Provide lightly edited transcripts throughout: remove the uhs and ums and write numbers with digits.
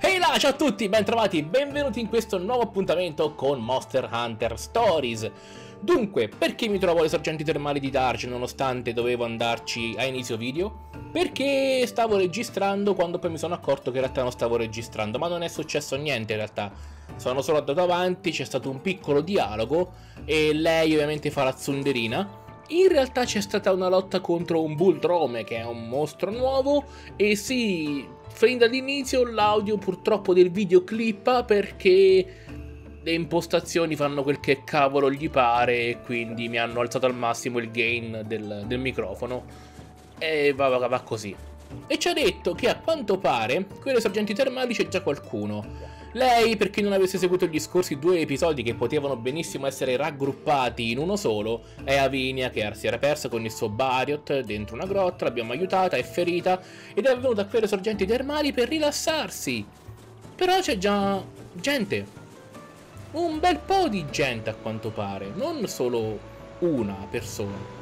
Ehi là, ciao a tutti, bentrovati, benvenuti in questo nuovo appuntamento con Monster Hunter Stories. Dunque, perché mi trovo alle sorgenti termali di Darge nonostante dovevo andarci a inizio video? Perché stavo registrando quando poi mi sono accorto che in realtà non stavo registrando, ma non è successo niente in realtà. Sono solo andato avanti, c'è stato un piccolo dialogo e lei ovviamente fa la zunderina. In realtà c'è stata una lotta contro un Bulldrome, che è un mostro nuovo, e sì, fin dall'inizio l'audio purtroppo del video clippa perché le impostazioni fanno quel che cavolo gli pare e quindi mi hanno alzato al massimo il gain del microfono e va così. E ci ha detto che a quanto pare qui alle sorgenti termali c'è già qualcuno. Lei, per chi non avesse seguito gli scorsi due episodi che potevano benissimo essere raggruppati in uno solo, è Avinia che si era persa con il suo Bariot dentro una grotta, l'abbiamo aiutata, è ferita ed è venuta qui alle sorgenti termali per rilassarsi. Però c'è già gente, un bel po' di gente a quanto pare, non solo una persona.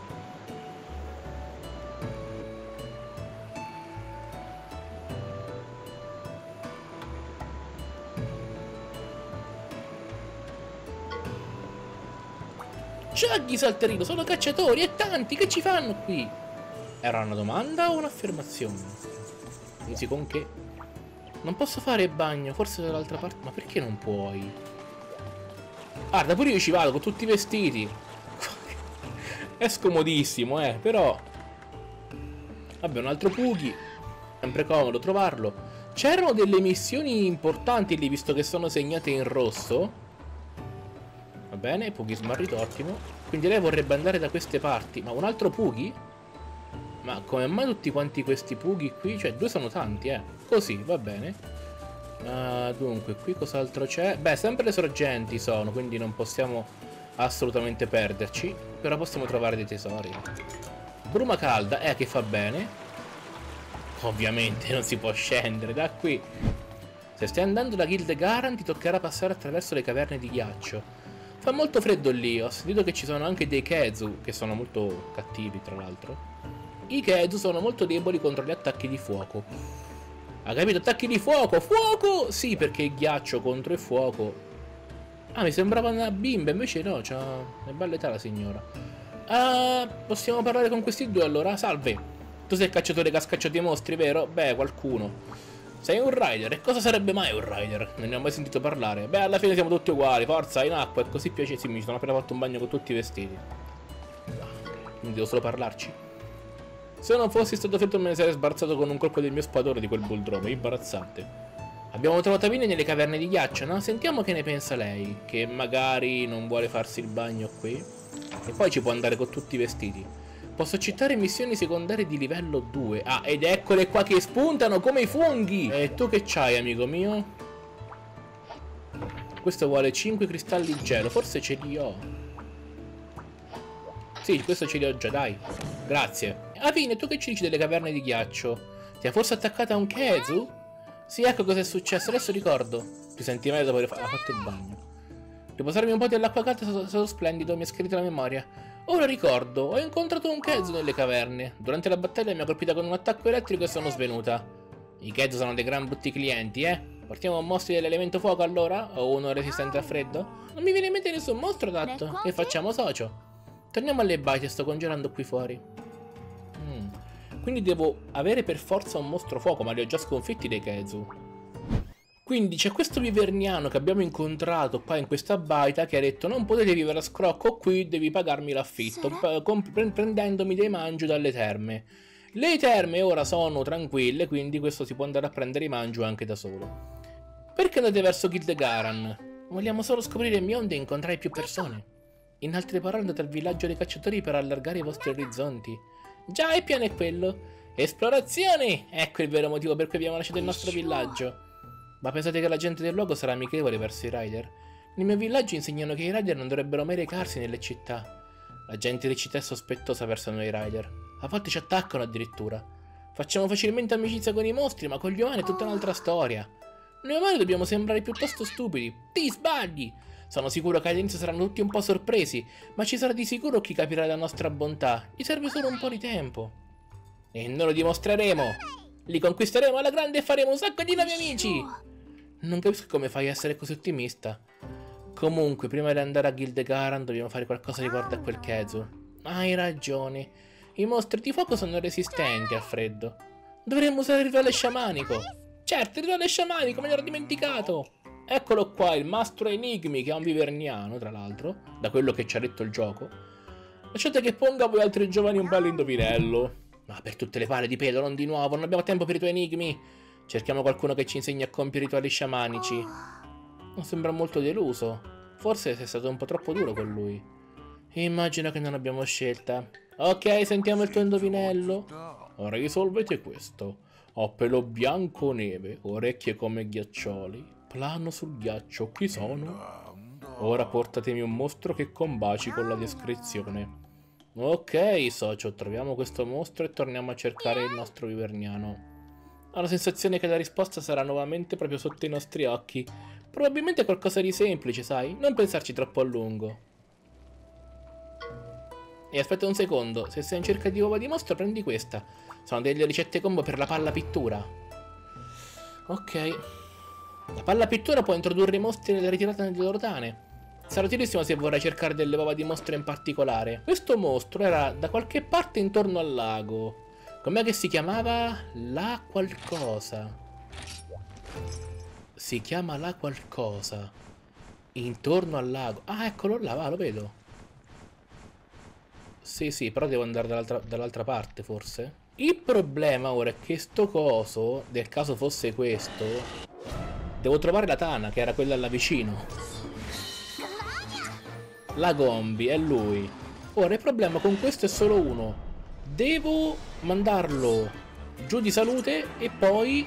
Shaggy Salterino, sono cacciatori e tanti, che ci fanno qui? Era una domanda o un'affermazione? Dici con che? Non posso fare bagno, forse dall'altra parte. Ma perché non puoi? Guarda, pure io ci vado con tutti i vestiti. È scomodissimo, però. Vabbè, un altro Puggy. Sempre comodo trovarlo. C'erano delle missioni importanti lì, visto che sono segnate in rosso. Va bene, Puggy smarrito, ottimo. Quindi lei vorrebbe andare da queste parti. Ma un altro Puggy? Ma come mai tutti quanti questi Puggy qui? Cioè, due sono tanti, Così, va bene. Dunque, qui cos'altro c'è? Beh, sempre le sorgenti sono, quindi non possiamo assolutamente perderci. Però possiamo trovare dei tesori. Bruma calda, che fa bene. Ovviamente non si può scendere da qui. Se stai andando da Gildegaran ti toccherà passare attraverso le caverne di ghiaccio. Fa molto freddo lì, ho sentito che ci sono anche dei Kezu, che sono molto cattivi tra l'altro. I Kezu sono molto deboli contro gli attacchi di fuoco. Ha capito? Attacchi di fuoco! Fuoco! Sì, perché il ghiaccio contro il fuoco. Ah, mi sembrava una bimba, invece no, c'ha una bella età la signora. Possiamo parlare con questi due allora? Salve! Tu sei il cacciatore che ha scacciato i mostri, vero? Beh, qualcuno. Sei un rider, e cosa sarebbe mai un rider? Non ne ho mai sentito parlare. Beh, alla fine siamo tutti uguali, forza, in acqua, è così piacevole. Sì, mi sono appena fatto un bagno con tutti i vestiti. Quindi devo solo parlarci. Se non fossi stato freddo me ne sarei sbarzato con un colpo del mio spadone di quel Bulldrome, imbarazzante. Abbiamo trovato Avinia nelle caverne di ghiaccio, no? Sentiamo che ne pensa lei, che magari non vuole farsi il bagno qui. E poi ci può andare con tutti i vestiti. Posso citare missioni secondarie di livello 2. Ah, ed eccole qua che spuntano come i funghi! E tu che c'hai, amico mio? Questo vuole 5 cristalli gelo, forse ce li ho. Sì, questo ce li ho già, dai. Grazie. Avine, tu che ci dici delle caverne di ghiaccio? Ti ha forse attaccata un Kezu? Sì, ecco cosa è successo, adesso ricordo. Ti senti meglio dopo aver fatto il bagno. Riposarmi un po' dell'acqua calda è stato splendido, mi ha scritto la memoria. Ora ricordo, ho incontrato un Kezu nelle caverne. Durante la battaglia mi ha colpita con un attacco elettrico e sono svenuta. I Kezu sono dei gran brutti clienti, Portiamo mostri dell'elemento fuoco allora? O uno resistente al freddo? Non mi viene in mente nessun mostro adatto. Che facciamo, socio? Torniamo alle baite, sto congelando qui fuori. Quindi devo avere per forza un mostro fuoco, ma li ho già sconfitti dei Kezu. Quindi c'è questo viverniano che abbiamo incontrato qua in questa baita che ha detto non potete vivere a scrocco qui, devi pagarmi l'affitto, prendendomi dei mangi dalle terme. Le terme ora sono tranquille, quindi questo si può andare a prendere i mangi anche da solo. Perché andate verso Gildegaran? Vogliamo solo scoprire il Mionde e incontrare più persone. In altre parole andate al villaggio dei cacciatori per allargare i vostri orizzonti. Già, il piano è quello. Esplorazione! Ecco il vero motivo per cui abbiamo lasciato il nostro villaggio. Ma pensate che la gente del luogo sarà amichevole verso i rider? Nel mio villaggio insegnano che i rider non dovrebbero mai recarsi nelle città. La gente delle città è sospettosa verso noi rider. A volte ci attaccano addirittura. Facciamo facilmente amicizia con i mostri, ma con gli umani è tutta un'altra storia. Noi umani dobbiamo sembrare piuttosto stupidi. Ti sbagli! Sono sicuro che all'inizio saranno tutti un po' sorpresi, ma ci sarà di sicuro chi capirà la nostra bontà. Gli serve solo un po' di tempo. E noi lo dimostreremo! Li conquisteremo alla grande e faremo un sacco di nuovi amici! Non capisco come fai a essere così ottimista. Comunque, prima di andare a Gildegaran dobbiamo fare qualcosa riguardo a quel Kezu. Hai ragione. I mostri di fuoco sono resistenti al freddo. Dovremmo usare il rituale sciamanico. Certo, il rituale sciamanico, me l'ero dimenticato. Eccolo qua, il mastro enigmi, che è un viverniano, tra l'altro, da quello che ci ha detto il gioco. Lasciate che ponga a voi altri giovani un bello indovinello. Ma per tutte le pare di pelo, non di nuovo, non abbiamo tempo per i tuoi enigmi. Cerchiamo qualcuno che ci insegni a compiere rituali sciamanici. Non sembra molto deluso. Forse sei stato un po' troppo duro con lui. Immagino che non abbiamo scelta. Ok, sentiamo il tuo indovinello. Risolvete questo. Ho pelo bianco neve, orecchie come ghiaccioli, plano sul ghiaccio, chi sono? Ora portatemi un mostro che combaci con la descrizione. Ok, socio, troviamo questo mostro e torniamo a cercare il nostro viverniano. Ho la sensazione che la risposta sarà nuovamente proprio sotto i nostri occhi. Probabilmente qualcosa di semplice, sai? Non pensarci troppo a lungo. E aspetta un secondo, se sei in cerca di uova di mostro prendi questa. Sono delle ricette combo per la palla pittura. Ok. La palla pittura può introdurre i mostri nella ritirata delle loro tane. Sarà utilissimo se vorrai cercare delle uova di mostro in particolare. Questo mostro era da qualche parte intorno al lago. Com'è che si chiamava? La qualcosa. Si chiama la qualcosa. Intorno al lago. Ah, eccolo là, va, lo vedo. Sì, però devo andare dall'altra parte, forse. Il problema ora è che sto coso, nel caso fosse questo, devo trovare la tana, che era quella là vicino. La Gombi, è lui. Ora il problema con questo è solo uno. Devo mandarlo giù di salute e poi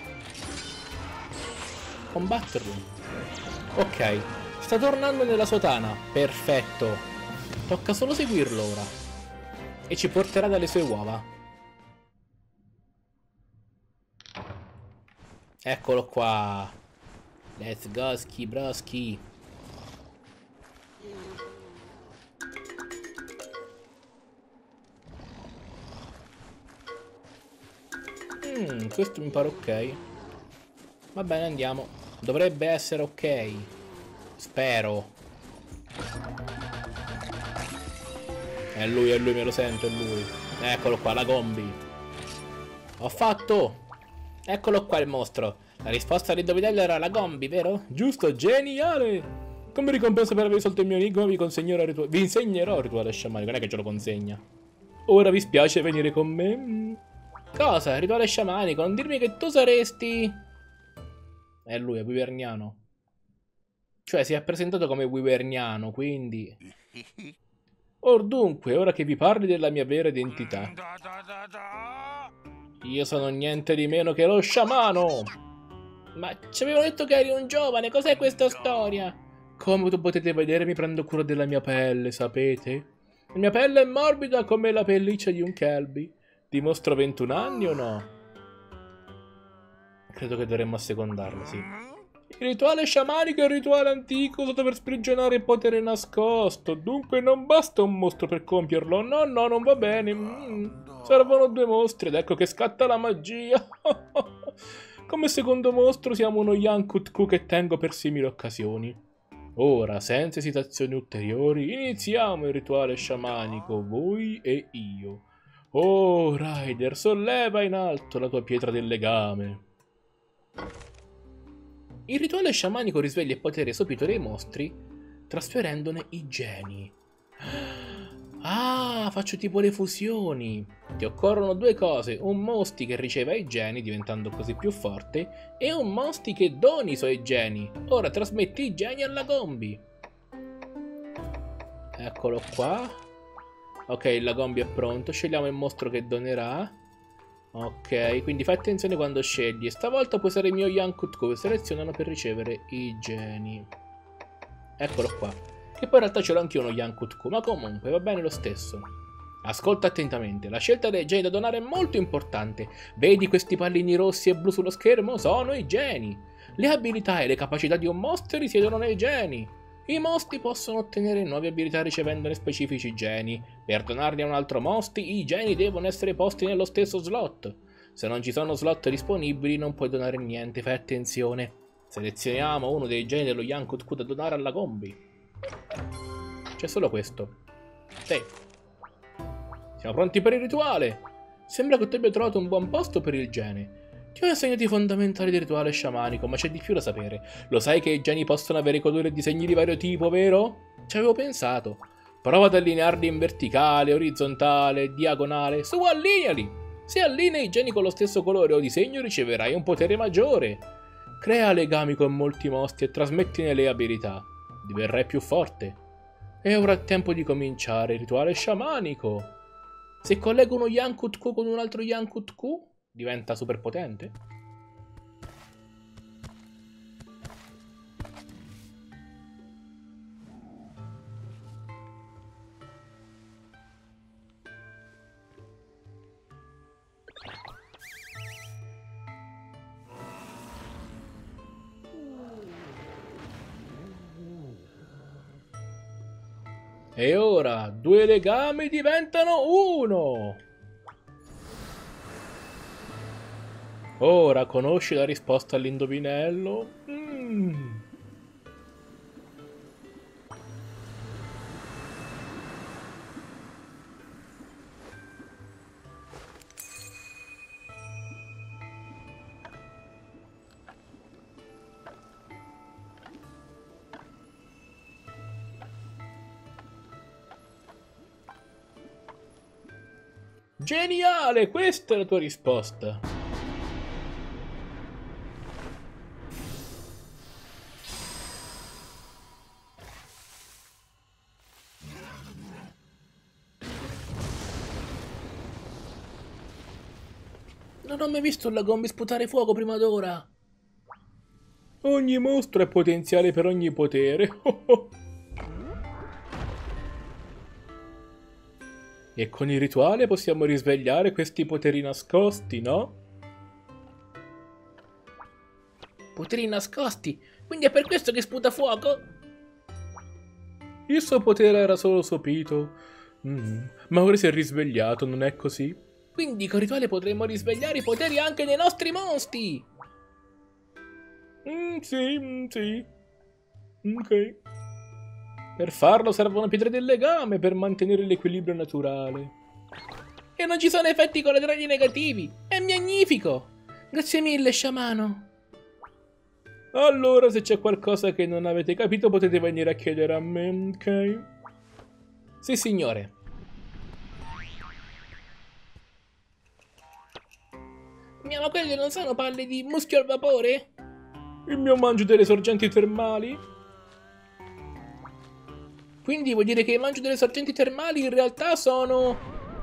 combatterlo. Ok, sta tornando nella sua tana. Perfetto. Tocca solo seguirlo ora. E ci porterà dalle sue uova. Eccolo qua. Let's go, ski broski. Questo mi pare ok. Va bene, andiamo. Dovrebbe essere ok. Spero. È lui, me lo sento, è lui. Eccolo qua, la Gombi. Ho fatto! Eccolo qua il mostro. La risposta all'indovinello era la Gombi, vero? Giusto, geniale! Come ricompensa per aver risolto il mio enigma vi insegnerò il rituale sciamanico, non è che ce lo consegna. Ora vi spiace venire con me? Cosa? Rituale sciamanico? Non dirmi che tu saresti... È lui, è Wyverniano. Cioè si è presentato come Wyverniano, quindi... Or dunque, ora che vi parli della mia vera identità. Io sono niente di meno che lo sciamano! Ma ci avevano detto che eri un giovane, cos'è questa storia? Come potete vedere mi prendo cura della mia pelle, sapete? La mia pelle è morbida come la pelliccia di un Kelby. Dimostro 21 anni o no? Credo che dovremmo assecondarlo, sì. Il rituale sciamanico è un rituale antico usato per sprigionare il potere nascosto. Dunque non basta un mostro per compierlo. No, non va bene. Servono 2 mostri ed ecco che scatta la magia. Come secondo mostro siamo uno Yankutku che tengo per simili occasioni. Ora, senza esitazioni ulteriori, iniziamo il rituale sciamanico, voi e io. Oh, Ryder, solleva in alto la tua pietra del legame. Il rituale sciamanico risveglia il potere sopito dei mostri, trasferendone i geni. Ah, faccio tipo le fusioni. Ti occorrono 2 cose, un Mosti che riceva i geni diventando così più forte e un Mosti che doni i suoi geni. Ora trasmetti i geni alla Gombi. Eccolo qua. Ok, la Gombi è pronto, scegliamo il mostro che donerà. Ok, quindi fai attenzione quando scegli. Stavolta puoi usare il mio Yankutku che selezionano per ricevere i geni. Eccolo qua. Che poi in realtà ce l'ho anch'io uno Yankutku, ma comunque va bene lo stesso. Ascolta attentamente, la scelta dei geni da donare è molto importante. Vedi questi pallini rossi e blu sullo schermo? Sono i geni. Le abilità e le capacità di un mostro risiedono nei geni. I mostri possono ottenere nuove abilità ricevendone specifici geni. Per donarli a un altro mostri, i geni devono essere posti nello stesso slot. Se non ci sono slot disponibili non puoi donare niente, fai attenzione. Selezioniamo uno dei geni dello Yankutku da donare alla combi. C'è solo questo. Sì. Siamo pronti per il rituale. Sembra che tu abbia trovato un buon posto per il gene. Ti ho insegnato i fondamentali del rituale sciamanico, ma c'è di più da sapere. Lo sai che i geni possono avere colori e disegni di vario tipo, vero? Ci avevo pensato. Prova ad allinearli in verticale, orizzontale, diagonale. Su, allineali! Se allinei i geni con lo stesso colore o disegno riceverai un potere maggiore. Crea legami con molti mostri e trasmettine le abilità. Diverrai più forte. E ora è tempo di cominciare il rituale sciamanico. Se collego uno Yankutku con un altro Yankutku, diventa super potente? E ora due legami diventano uno! Ora conosci la risposta all'indovinello? Geniale! Questa è la tua risposta! Non ho mai visto un Lagombi sputare fuoco prima d'ora! Ogni mostro è potenziale per ogni potere! E con il rituale possiamo risvegliare questi poteri nascosti, no? Poteri nascosti? Quindi è per questo che sputa fuoco? Il suo potere era solo sopito. Ma ora si è risvegliato, non è così? Quindi con il rituale potremmo risvegliare i poteri anche dei nostri mostri! Sì. Ok. Per farlo servono pietre del legame per mantenere l'equilibrio naturale. E non ci sono effetti collaterali negativi! È magnifico! Grazie mille, sciamano! Allora, se c'è qualcosa che non avete capito, potete venire a chiedere a me, ok? Sì, signore. Ma quelle non sono palle di muschio al vapore? Il mio mangio delle sorgenti termali? Quindi vuol dire che i mangio delle sorgenti termali in realtà sono...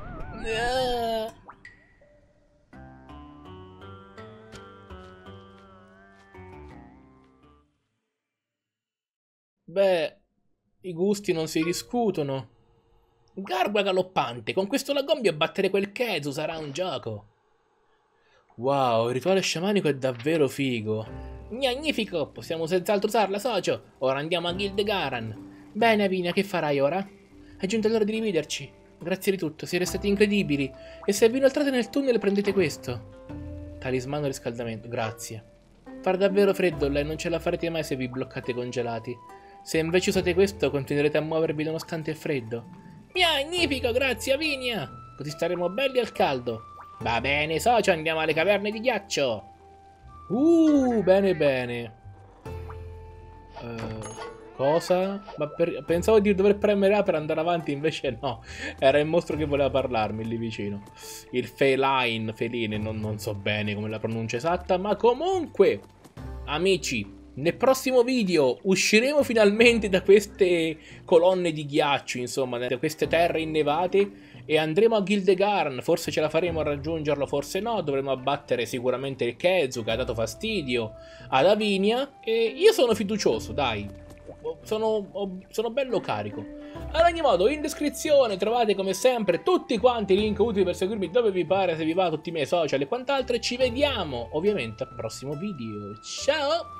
Beh, i gusti non si discutono. Garba galoppante, con questo Lagombi battere quel Kezu sarà un gioco. Wow, il rituale sciamanico è davvero figo. Magnifico, possiamo senz'altro usarla, socio. Ora andiamo a Gildegaran. Bene, Avinia, che farai ora? È giunta l'ora di rivederci. Grazie di tutto, siete stati incredibili. E se vi inoltrate nel tunnel prendete questo. Talismano riscaldamento, grazie. Fa davvero freddo là e non ce la farete mai se vi bloccate congelati. Se invece usate questo continuerete a muovervi nonostante il freddo. Magnifico, grazie Avinia. Così staremo belli al caldo. Va bene, socio, andiamo alle caverne di ghiaccio. Bene. Cosa? Ma pensavo di dover premere A per andare avanti, invece no. Era il mostro che voleva parlarmi lì vicino. Il feline, non so bene come la pronuncia esatta, ma comunque, amici, nel prossimo video usciremo finalmente da queste colonne di ghiaccio, insomma, da queste terre innevate, e andremo a Gildegarn. Forse ce la faremo a raggiungerlo, forse no. Dovremo abbattere sicuramente il Kezu che ha dato fastidio ad Avinia, e io sono fiducioso, dai. Sono bello carico. Ad ogni modo, in descrizione trovate come sempre tutti quanti i link utili per seguirmi dove vi pare, se vi va, tutti i miei social e quant'altro. E ci vediamo ovviamente al prossimo video. Ciao!